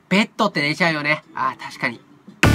ベッドって寝ちゃうよね。ああ、確かに。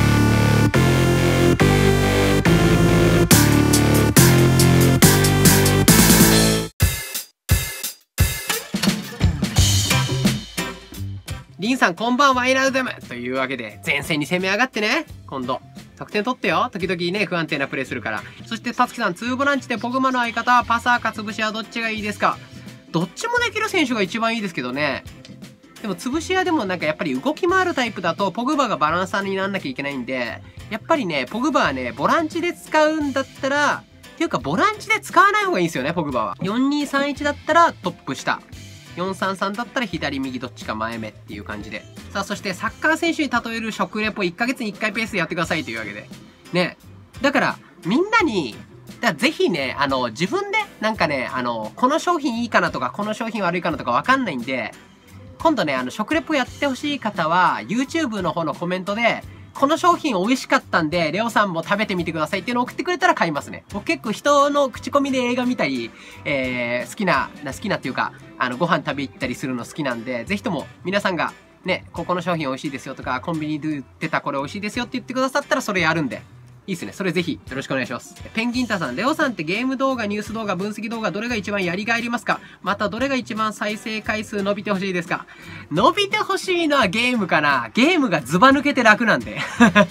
リンさんこんばんは、イラウデムというわけで、前線に攻め上がってね、今度。得点取ってよ。時々ね、不安定なプレーするから。そして、たつきさん、2ボランチでポグマの相方はパサーか潰しはどっちがいいですか？どっちもできる選手が一番いいですけどね。でも、潰し屋でもなんかやっぱり動き回るタイプだと、ポグバがバランサーになんなきゃいけないんで、やっぱりね、ポグバはね、ボランチで使うんだったら、っていうか、ボランチで使わない方がいいんですよね、ポグバは。4-2-3-1だったらトップ下。4-3-3だったら左右どっちか前目っていう感じで。さあ、そしてサッカー選手に例える食レポ1ヶ月に1回ペースでやってくださいというわけで。ね。だから、みんなに、ぜひね、自分で、なんかね、この商品いいかなとか、この商品悪いかなとかわかんないんで、今度ね、食レポやってほしい方は、YouTube の方のコメントで、この商品美味しかったんで、レオさんも食べてみてくださいっていうのを送ってくれたら買いますね。僕結構人の口コミで映画見たり、好きなっていうか、ご飯食べ行ったりするの好きなんで、ぜひとも皆さんが、ね、ここの商品美味しいですよとか、コンビニで売ってたこれ美味しいですよって言ってくださったらそれやるんで。いいっすね。それぜひよろしくお願いします。ペンギンタさん、レオさんってゲーム動画、ニュース動画、分析動画、どれが一番やりがいありますか？またどれが一番再生回数伸びてほしいですか？伸びてほしいのはゲームかな。ゲームがズバ抜けて楽なんで。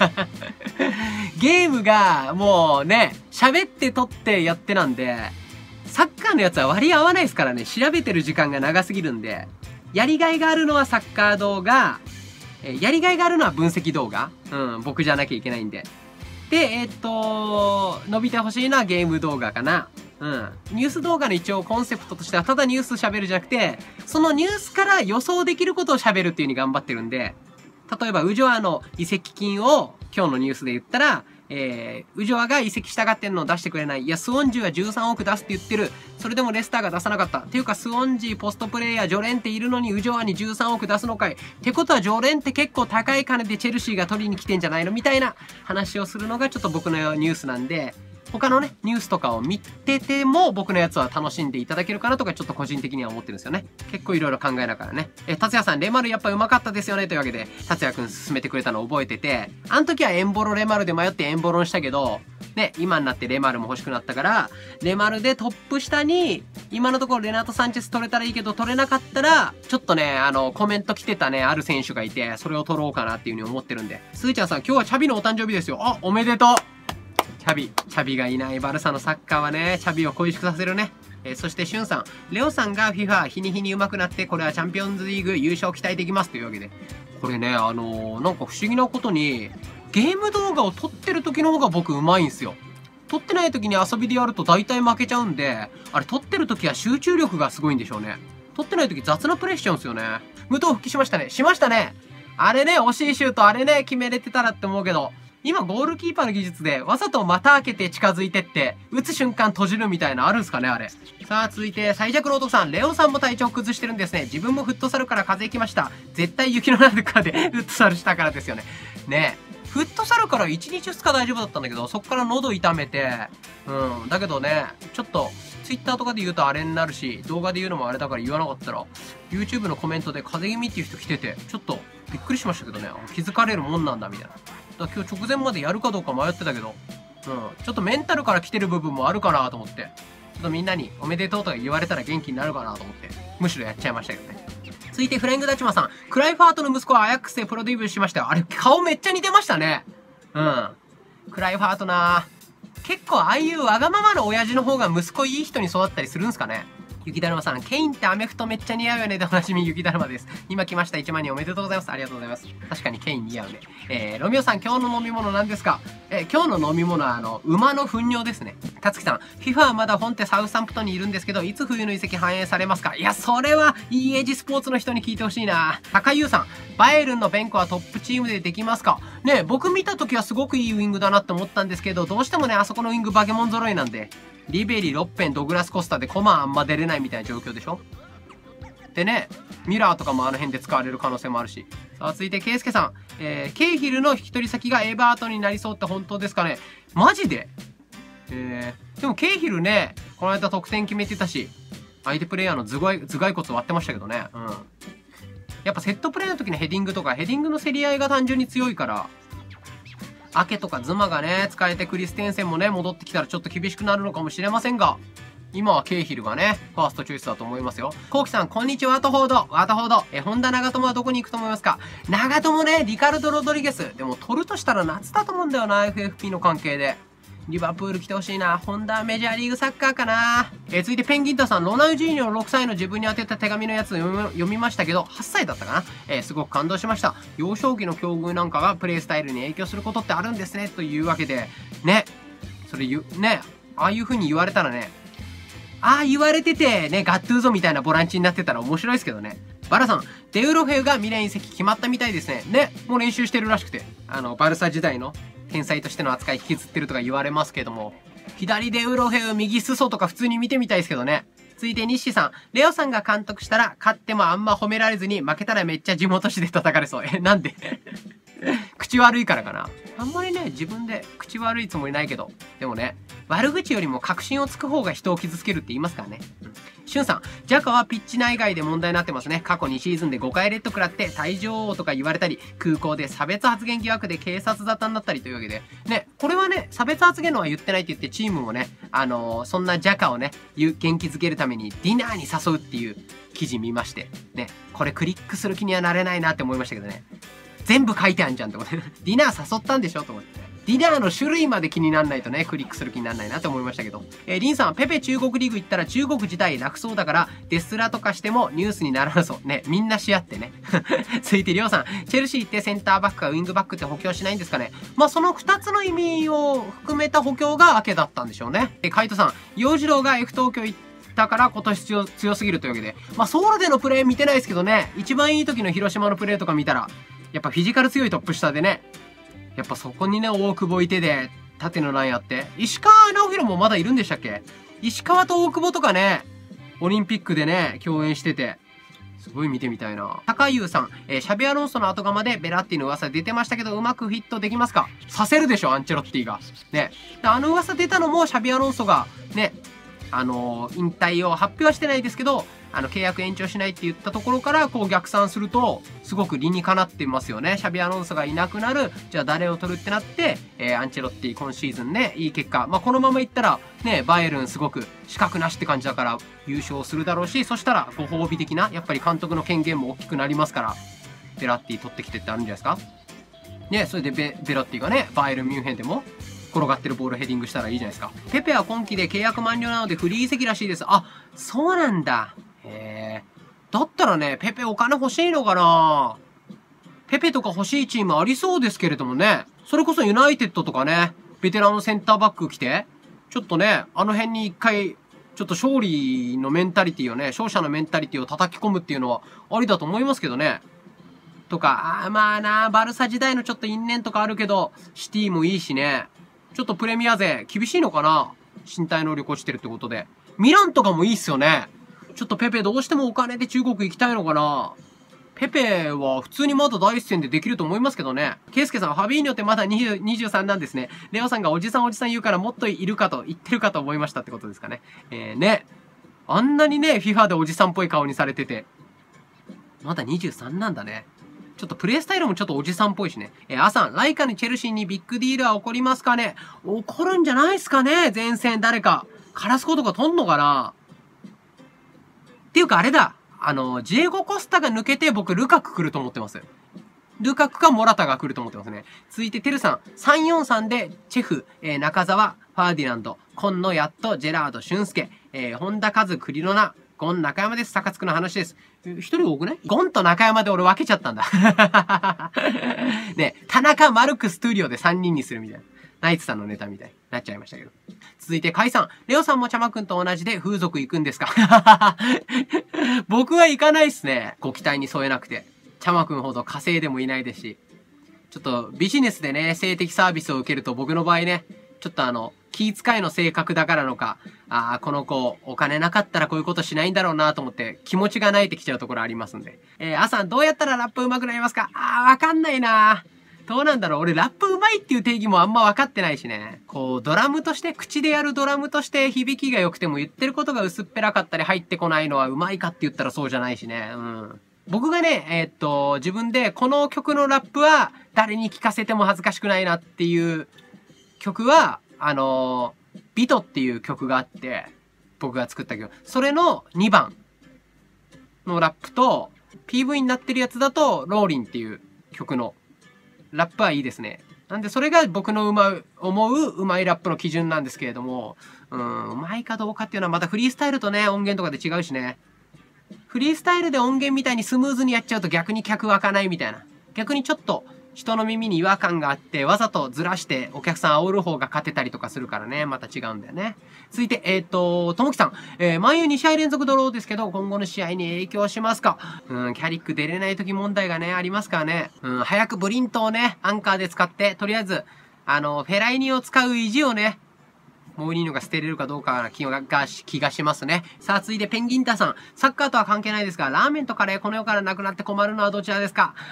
ゲームがもうね、喋って撮ってやってなんで、サッカーのやつは割り合わないですからね。調べてる時間が長すぎるんで、やりがいがあるのはサッカー動画、やりがいがあるのは分析動画。僕じゃなきゃいけないんで。で、伸びてほしいのはゲーム動画かな。ニュース動画の一応コンセプトとしては、ただニュース喋るじゃなくて、そのニュースから予想できることを喋るっていう風に頑張ってるんで、例えば、ウジョアの移籍金を今日のニュースで言ったら、ウジョアが移籍したがってんのを出してくれない。いや、スウォンジーは13億出すって言ってる。それでもレスターが出さなかった。っていうか、スウォンジーポストプレイヤー、ジョレンテいるのにウジョアに13億出すのかい。ってことは、ジョレンテ結構高い金でチェルシーが取りに来てんじゃないのみたいな話をするのがちょっと僕のニュースなんで、他のね、ニュースとかを見てても僕のやつは楽しんでいただけるかなとかちょっと個人的には思ってるんですよね。結構いろいろ考えながらね。達也さん、レマルやっぱ上手かったですよねというわけで、達也くん勧めてくれたのを覚えてて、あの時はエンボロレマルで迷ってエンボロンしたけど、ね、今になってレマルも欲しくなったから、レマルでトップ下に、今のところレナート・サンチェス取れたらいいけど取れなかったら、ちょっとね、コメント来てたね、ある選手がいて、それを取ろうかなっていう風に思ってるんで。スーちゃんさん、今日はチャビのお誕生日ですよ。あ、おめでとう。チャビがいないバルサのサッカーはね、チャビを恋しくさせるね。そしてシュンさん、レオさんが FIFA 日に日に上手くなって、これはチャンピオンズリーグ優勝期待できますというわけで。これね、なんか不思議なことに、ゲーム動画を撮ってる時の方が僕上手いんすよ。撮ってない時に遊びでやると大体負けちゃうんで、あれ撮ってる時は集中力がすごいんでしょうね。撮ってない時雑なプレイしちゃうんすよね。無糖復帰しましたね。しましたね。あれね、惜しいシュート、あれね、決めれてたらって思うけど、今ゴールキーパーの技術でわざと股開けて近づいてって、打つ瞬間閉じるみたいなあるんすかね、あれ。さあ、続いて、最弱の男さん、レオさんも体調崩してるんですね。自分もフットサルから風邪ひきました。絶対雪の中でフットサルしたからですよね。ねえ。フットサルから1日2日大丈夫だったんだけど、そっから喉痛めて、だけどね、ちょっと、ツイッターとかで言うとあれになるし、動画で言うのもあれだから言わなかったら、YouTube のコメントで風邪気味っていう人来てて、ちょっとびっくりしましたけどね、気づかれるもんなんだみたいな。だから今日直前までやるかどうか迷ってたけど、ちょっとメンタルから来てる部分もあるかなと思って、ちょっとみんなにおめでとうとか言われたら元気になるかなと思って、むしろやっちゃいましたけどね。続いてフレングダチマさん、クライファートの息子はアヤックスでプロデビューしましたよ。あれ、顔めっちゃ似てましたね。クライファートな結構ああいうわがままの親父の方が息子いい人に育ったりするんすかね。雪だるまさん、ケインってアメフトめっちゃ似合うよねでおなじみ雪だるまです。今来ました。1万人おめでとうございます。ありがとうございます。確かにケイン似合うね。ロミオさん、今日の飲み物何ですか？今日の飲み物は馬の糞尿ですね。たつきさん、FIFA はまだ本ってサウサンプトンにいるんですけど、いつ冬の移籍反映されますか？いや、それは EA スポーツの人に聞いてほしいな。高優さん、バイエルンのベンコはトップチームでできますか？ね、僕見た時はすごくいいウィングだなって思ったんですけど、どうしてもね、あそこのウィングバケモン揃いなんで、リベリ、ロッペン、ドグラス・コスタでコマンあんま出れないみたいな状況でしょ。でね、ミラーとかもあの辺で使われる可能性もあるし。さあ、続いて、ケイスケさん。ケイヒルの引き取り先がエバートンになりそうって本当ですかね？マジで？でもケイヒルね、この間得点決めてたし、相手プレイヤーの頭蓋骨割ってましたけどね。 やっぱセットプレーの時のヘディングとか、ヘディングの競り合いが単純に強いから、アケとかズマがね、使えてクリステンセンもね、戻ってきたらちょっと厳しくなるのかもしれませんが、今はケイヒルがね、ファーストチョイスだと思いますよ。コウキさん、こんにちは、ワトフォード。ワトフォード。本田長友はどこに行くと思いますか？長友ね、リカルド・ロドリゲス。でも取るとしたら夏だと思うんだよな、FFP の関係で。リバプール来てほしいな。ホンダはメジャーリーグサッカーかな。続いてペンギンタさん、ロナウジーニョ6歳の自分に当てた手紙のやつ読みましたけど、8歳だったかな。すごく感動しました。幼少期の境遇なんかがプレイスタイルに影響することってあるんですね。というわけで、ね。それね、ああいう風に言われたらね、ああ言われててね、ガットゥーゾみたいなボランチになってたら面白いですけどね。バラさん、デウロフェウが未来に席決まったみたいですね。ね、もう練習してるらしくて。バルサ時代の天才としての扱い引きずってるとか言われますけども、左デウロフェウ、右スソとか普通に見てみたいですけどね。続いてニッシーさん、レオさんが監督したら、勝ってもあんま褒められずに、負けたらめっちゃ地元紙で叩かれそう。なんで口悪いからかな。あんまりね、自分で口悪いつもりないけど、でもね、悪口よりも確信をつく方が人を傷つけるって言いますからね。シュンさん、ジャカはピッチ内外で問題になってますね。過去2シーズンで5回レッド食らって退場王とか言われたり、空港で差別発言疑惑で警察沙汰になったりというわけで、ね、これはね、差別発言のは言ってないって言ってチームもね、そんなジャカをね、元気づけるためにディナーに誘うっていう記事見まして、ね、これクリックする気にはなれないなって思いましたけどね。全部書いてあんじゃんって思って。ディナー誘ったんでしょと思って。ディナーの種類まで気にならないとね、クリックする気にならないなって思いましたけど。リンさん、ペペ中国リーグ行ったら中国自体楽そうだから、デスラとかしてもニュースにならなそう。ね、みんなし合ってね。続いて、りょうさん、チェルシー行ってセンターバックかウィングバックって補強しないんですかね。まあ、その2つの意味を含めた補強が明けだったんでしょうね。カイトさん、洋次郎が F 東京行ったから今年強すぎるというわけで。まあ、ソウルでのプレー見てないですけどね、一番いい時の広島のプレーとか見たら、やっぱフィジカル強いトップ下でね、やっぱそこにね、大久保いてで、縦のラインあって、石川直弘もまだいるんでしたっけ？石川と大久保とかね、オリンピックでね、共演してて、すごい見てみたいな。高優さん、シャビアロンソの後釜でベラッティの噂出てましたけど、うまくフィットできますか？させるでしょ、アンチェロッティが。ね。噂出たのもシャビアロンソが、ね、引退を発表はしてないですけど、契約延長しないって言ったところから、こう逆算すると、すごく理にかなってますよね。シャビアロンソがいなくなる。じゃあ誰を取るってなって、アンチェロッティ今シーズンね、いい結果。まあ、このままいったら、ね、バイエルンすごく資格なしって感じだから優勝するだろうし、そしたらご褒美的な、やっぱり監督の権限も大きくなりますから、ベラッティ取ってきてってあるんじゃないですか。ね、それでベラッティがね、バイエルンミュンヘンでも、転がってるボールヘディングしたらいいじゃないですか。ペペは今季で契約満了なのでフリー移籍らしいです。あ、そうなんだ。だったらね、ペペお金欲しいのかな？ペペとか欲しいチームありそうですけれどもね。それこそユナイテッドとかね、ベテランのセンターバック来て、ちょっとね、あの辺に一回、ちょっと勝利のメンタリティをね、勝者のメンタリティを叩き込むっていうのはありだと思いますけどね。とか、まあな、バルサ時代のちょっと因縁とかあるけど、シティもいいしね。ちょっとプレミア勢厳しいのかな？身体能力落ちてるってことで。ミランとかもいいっすよね。ちょっとペペどうしてもお金で中国行きたいのかな？ペペは普通にまだ第一線でできると思いますけどね。ケイスケさん、ファビーニョってまだ23なんですね。レオさんがおじさん言うからもっといるかと言ってるかと思いましたってことですかね。ね。あんなにね、FIFA でおじさんっぽい顔にされてて。まだ23なんだね。ちょっとプレイスタイルもちょっとおじさんっぽいしね。アさん、ライカにチェルシーにビッグディールは起こりますかね？起こるんじゃないですかね？前線誰か。カラスコとか取んのかな？っていうかあれだ。ジエゴ・コスタが抜けて僕ルカク来ると思ってます。ルカクかモラタが来ると思ってますね。続いてテルさん、343でチェフ、中澤、ファーディナンド、今野やっと、ジェラード、俊介、本田和、クリロナ、ゴン中山です。高津区の話です。一人多くね？ゴンと中山で俺分けちゃったんだ。ね、田中、マルクス、トゥーリオで3人にするみたいな。ナイツさんのネタみたいになっちゃいましたけど。続いて、カイさん。レオさんもチャマくんと同じで風俗行くんですか？僕は行かないっすね。ご期待に添えなくて。チャマくんほど稼いでもいないですし。ちょっとビジネスでね、性的サービスを受けると僕の場合ね、ちょっと気遣いの性格だからのか、この子、お金なかったらこういうことしないんだろうなと思って、気持ちが泣いてきちゃうところありますんで。アさん、どうやったらラップ上手くなりますか？わかんないな。どうなんだろう。俺、ラップ上手いっていう定義もあんま分かってないしね。こう、ドラムとして、口でやるドラムとして響きが良くても言ってることが薄っぺらかったり入ってこないのは上手いかって言ったらそうじゃないしね。うん。 僕がね、自分でこの曲のラップは誰に聴かせても恥ずかしくないなっていう曲は、ビトっていう曲があって、僕が作った曲。それの2番のラップと、PV になってるやつだと、ローリンっていう曲のラップはいいですね。なんでそれが僕の思ううまいラップの基準なんですけれども、うまいかどうかっていうのはまたフリースタイルとね、音源とかで違うしね。フリースタイルで音源みたいにスムーズにやっちゃうと逆に客湧かないみたいな。逆にちょっと人の耳に違和感があって、わざとずらしてお客さん煽る方が勝てたりとかするからね、また違うんだよね。続いて、ともきさん。マンユ2試合連続ドローですけど、今後の試合に影響しますか？キャリック出れない時問題がね、ありますからね。早くブリントをね、アンカーで使って、とりあえず、フェライニを使う意地をね、モーリーノが捨てれるかどうかな気がしますね。さあ、続いてペンギンタさん。サッカーとは関係ないですが、ラーメンとカレーこの世からなくなって困るのはどちらですか？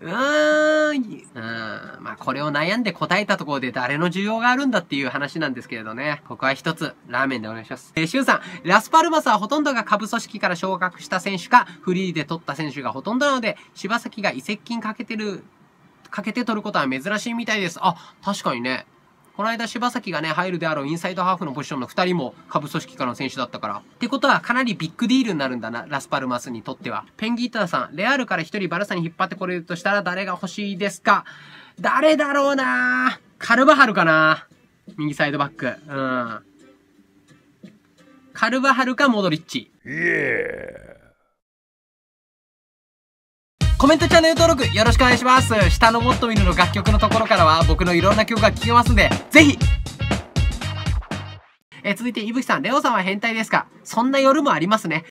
まあ、これを悩んで答えたところで誰の需要があるんだっていう話なんですけれどね。ここは一つ、ラーメンでお願いします。シュンさん。ラスパルマスはほとんどが下部組織から昇格した選手か、フリーで取った選手がほとんどなので、柴崎が移籍金かけて取ることは珍しいみたいです。あ、確かにね。この間柴崎がね、入るであろうインサイドハーフのポジションの2人も下部組織からの選手だったから。ってことはかなりビッグディールになるんだな、ラスパルマスにとっては。ペンギーターさん、レアルから1人バルサに引っ張ってこれるとしたら誰が欲しいですか？誰だろうな？カルバハルかな？右サイドバック。カルバハルかモドリッチ。コメント、チャンネル登録よろしくお願いします。下のもっと見るの楽曲のところからは僕のいろんな曲が聴けますんで、ぜひ続いて、いぶきさん、レオさんは変態ですか？そんな夜もありますね。